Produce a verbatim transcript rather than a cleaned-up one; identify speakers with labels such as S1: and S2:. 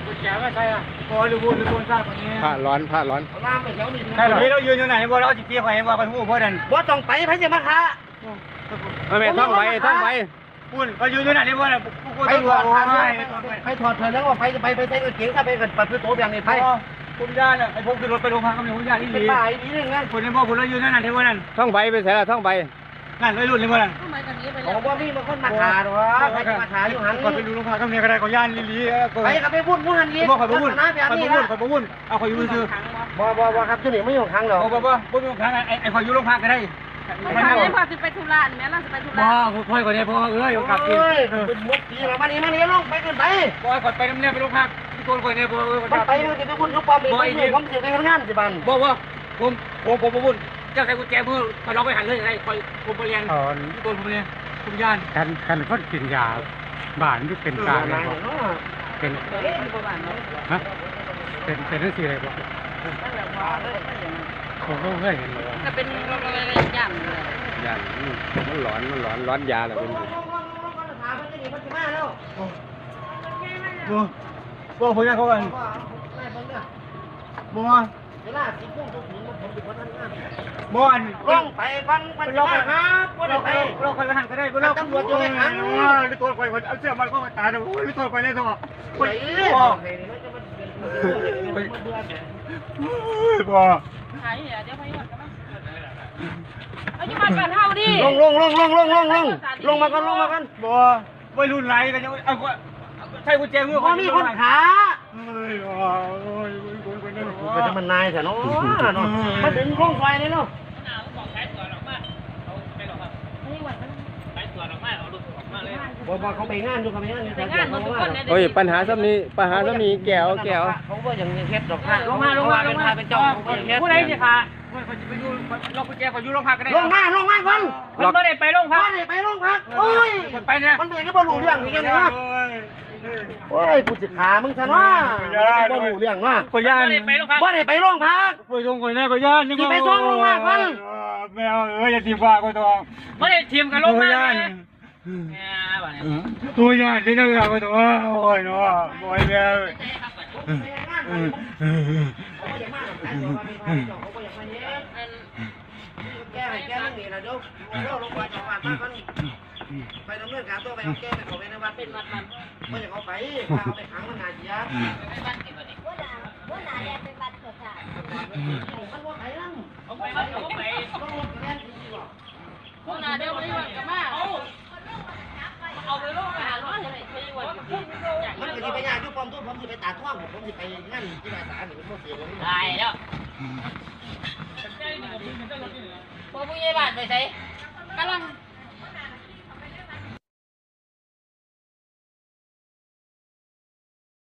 S1: แก่ไม่ใช่อ่ะพอหรือบุญหรือบุญทราบคนนี้
S2: ผ้าร้อนผ้าร้อน
S1: ใช่หรอนี่เรายืนอยู่ไหนบ่เราจิตเตี้ยไปว่าไปหู้พ่อดันบ่ต้องไปพระเจ้ามาค่ะ
S2: ไม่ไม่ท่องไปท่องไป
S1: คุณไปยืนอยู่ไหนนี่บ่น่ะ
S3: ไปถอดไปถอดเธอแล้วก็ไปไปไปใส่เก๋งถ้าไปกันปัดพื้นโต๊ะอย่างนี้ไป
S1: คุณย่าเนี่ยไอ้พวกขึ้นรถไปโรงพักก็มีคุณย่าที่ดี
S3: เป็นป่าอีนี่งั้น
S1: คุณนี่พ่อคุณเรายืนนั่นนั่นที่ว่านั่น
S2: ท่องไปไปใส่ละท่องไป
S1: นั่นเลยรุ่นนี่ว่านั่น
S3: ผมว่ามีบางคนมาขาดวะใครจะมาขาอยู่หัน
S1: ก็ไปดูโรงพักก็มีก็ได้ก็ย่านลีลี
S3: ไปกับไปวุ่นวุ่นหันลี
S1: บ่ขอยบ่วุ่นขอยบ่วุ่นขอยบ่วุ่นเอาขอยอยู่ซื่อ
S3: บ่บ่บ่ครับที่นี่ไม่อยู่ครั้งหรอก
S1: บ่บ่บ่บ่อยู่ครั้งไอ้ไอ้ขอยอยู่โรงพักก็ได้
S4: ไม่ได้พอจะไปธุระเนี่ยเราจะไปธุระ
S1: บ่พ่อยก่อนเนี่ยพ่อเอ้ยกลับกิน
S3: เป็นมุกทีเรามานี่มานี่ลงไปกันไป
S1: บ่ขอยไปน้ำเนี่ยไปโรงพักที่ตัวก่อนเนี่ยบ่เออ
S3: มันไปมันจะไปวุ่นเขาปลอมเลยผมจะไปทำงานสิบัน
S1: บ่บ่ผมผมผมบ่วุ่นเจ้าใส่กุญแจมือขอยลองไปหันเลยอะไรขอยผมไปเรียนที่ตัวผมเนี่ยผมย่าน
S2: กันกันคนกินยาบ้านที่เป็นตาเลยเป็นฮะเป็นเป็นเรื่องสิ่งอะไรบ้างผมก็เคยเห็นเลย
S4: จะเป็นอะไรย่ำเลย
S2: ย่ำมันร้อนมันร้อนร้อนยาแหละเป็น
S1: บ่บ่ผมยังเขากันบ่
S3: เวลาสิบโมงทุกคืนผมจะมาทำงาน
S1: บ่อัน
S3: ลงไปฟังฟังเราครับ
S1: เราไปเราคอยไปหันก็ได้เราตำรวจอยู่ในหันหรือตัวคอยเอาเสื้อมันก็มาตาดูหรือตัวคอยได้ตัวคอยบ่บ่
S4: หายเดี๋ยวไปหมดกันมั้งเอาอยู่บ้านกันเท่าดิ
S3: ลงลงลงลงลงลงลงลงมากันลงมากัน
S1: บ่วัยรุ่นไรกันยังเอาใช่กุญแจมือ
S3: คนมีคนขา
S1: เฮ้ยโอ้ยคนคนนั้น
S3: ก็จะมันนายแต่เนาะมาถึงโค้งไฟเลยเนาะบอกว่าเขาไปงานดูเขาไปงานไปงาน
S2: โอ้ยปัญหาซ้ำนี้ปัญหาซ้ำนี้แก้วแก้ว
S3: เขาก็ยังเฮ็ดดอกค่ะลงมาลงมาเป็นพาเป็นเจ้า
S1: ผู้ใดสิค่ะไปอยู่เรากุญแจขออยู่โรงพักก็ได้
S3: ลงมาลงมาคน
S1: มันไม่ได้ไปโรงพัก
S3: ไม่ได้ไปโรงพักโอ้ย
S1: ไปเนี่ย
S3: มันเป็นแค่บอลลูเรื่องอย่างนี้นะโอ้ยผู้ศึกษามึงซะว่าบอลลูเรื่องว่า
S1: ก็ย่าน
S3: บ่ได้ไปโรงพัก
S1: ไปโรงคนนี้ก็ย่าน
S3: นี่ไปส่งโรงพักคน
S1: แมวเอ้ยอย่าทีมว่าก็ต้อง
S4: ไม่ได้ทีมกันโรงพัก
S1: ตัวย่านที่นั่งก็ต้องโอ้ยเนาะโอ้ยแมว
S3: แก้ไปแก้เรื่องนี้นะเดี๋ยวเราลงไปจังหวัดมากันไปดำเนินการตัวไปเอาแก้ไปขอไปในวัดเป็นวัดมันไม่อยากเอาไปเอาไปขังมันนานเยอะไปวัดกี่วันนี้ว่านาว่านาแดงเป็นวัดเกิดจากมันว่าไปนั่งเอาไปวัดเอาไปต้องรถแล่นดีกว่า
S4: ว่านาเดี๋ยวไปวัดกันมาเอาเอาไปโรงงานว่าจะไปวัด
S3: มันก็จะไปงานยุคความทุกข์ผมจะไปตาท่วงผมจะไปงานที่ราชการหรือเป็นพวกเสียลง
S4: ได้แล้วพอผู้ใหญ่บ้านไปใส่กำลัง